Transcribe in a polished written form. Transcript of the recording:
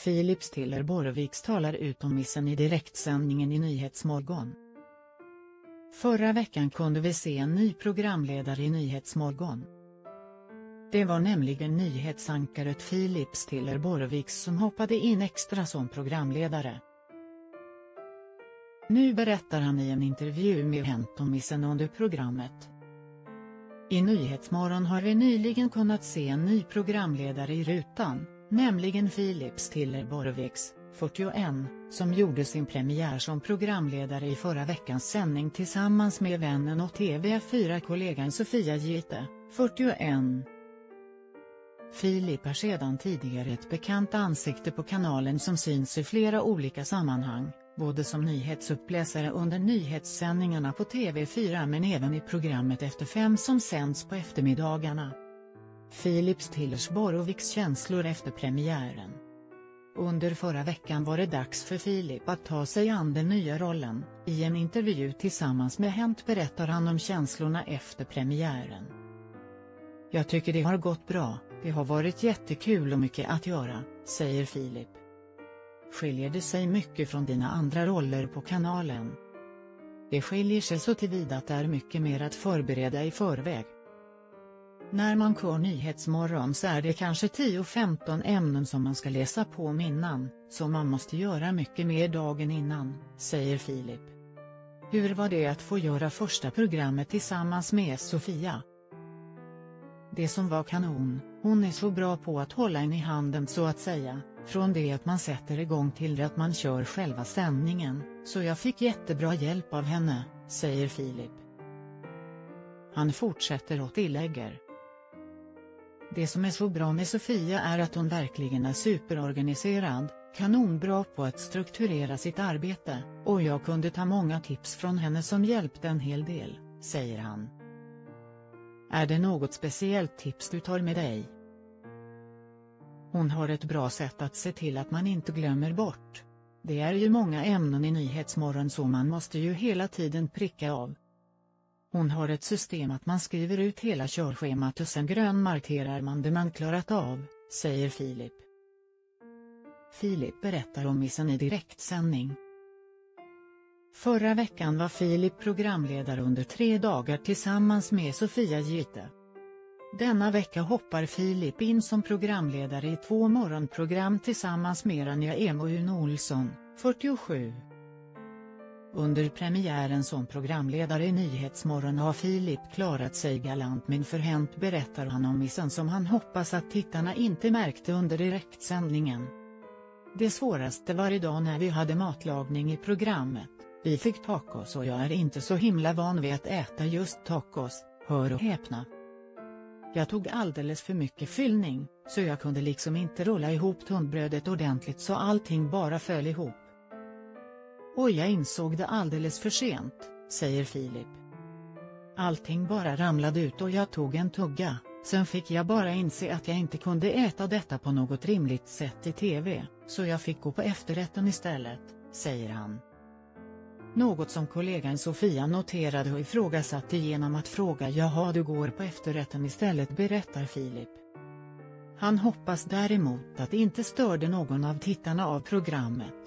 Filip Stiller Boroviks talar ut om missen i direktsändningen i Nyhetsmorgon. Förra veckan kunde vi se en ny programledare i Nyhetsmorgon. Det var nämligen nyhetsankaret Filip Stiller Boroviks som hoppade in extra som programledare. Nu berättar han i en intervju med Hänt om missen under programmet. I Nyhetsmorgon har vi nyligen kunnat se en ny programledare i rutan, nämligen Filip Stiller Boroviks, 41, som gjorde sin premiär som programledare i förra veckans sändning tillsammans med vännen och TV4-kollegan Sofia Gitte, 41. Filip är sedan tidigare ett bekant ansikte på kanalen som syns i flera olika sammanhang, både som nyhetsuppläsare under nyhetssändningarna på TV4 men även i programmet Efter 5 som sänds på eftermiddagarna. Filip Stiller Boroviks känslor efter premiären. Under förra veckan var det dags för Filip att ta sig an den nya rollen. I en intervju tillsammans med Hänt berättar han om känslorna efter premiären. Jag tycker det har gått bra, det har varit jättekul och mycket att göra, säger Filip. Skiljer det sig mycket från dina andra roller på kanalen? Det skiljer sig så tillvida att det är mycket mer att förbereda i förväg. När man kör Nyhetsmorgon så är det kanske 10-15 ämnen som man ska läsa på om innan, så man måste göra mycket mer dagen innan, säger Filip. Hur var det att få göra första programmet tillsammans med Sofia? Det som var kanon, hon är så bra på att hålla en i handen så att säga, från det att man sätter igång till det att man kör själva sändningen, så jag fick jättebra hjälp av henne, säger Filip. Han fortsätter och tillägger. Det som är så bra med Sofia är att hon verkligen är superorganiserad, kanonbra på att strukturera sitt arbete, och jag kunde ta många tips från henne som hjälpte en hel del, säger han. Är det något speciellt tips du tar med dig? Hon har ett bra sätt att se till att man inte glömmer bort. Det är ju många ämnen i Nyhetsmorgon så man måste ju hela tiden pricka av. Hon har ett system att man skriver ut hela körschemat och sen grönmarkerar man det man klarat av, säger Filip. Filip berättar om missen i direktsändning. Förra veckan var Filip programledare under 3 dagar tillsammans med Sofia Gitte. Denna vecka hoppar Filip in som programledare i 2 morgonprogram tillsammans med Anja Emo Uno Olsson, 47. Under premiären som programledare i Nyhetsmorgon har Filip klarat sig galant men för Hänt berättar han om missen som han hoppas att tittarna inte märkte under direktsändningen. Det svåraste var idag när vi hade matlagning i programmet, vi fick tacos och jag är inte så himla van vid att äta just tacos, hör och häpna. Jag tog alldeles för mycket fyllning, så jag kunde liksom inte rulla ihop tunnbrödet ordentligt så allting bara föll ihop. Och jag insåg det alldeles för sent, säger Filip. Allting bara ramlade ut och jag tog en tugga, sen fick jag bara inse att jag inte kunde äta detta på något rimligt sätt i tv, så jag fick gå på efterrätten istället, säger han. Något som kollegan Sofia noterade och ifrågasatte genom att fråga jaha du går på efterrätten istället, berättar Filip. Han hoppas däremot att det inte störde någon av tittarna av programmet.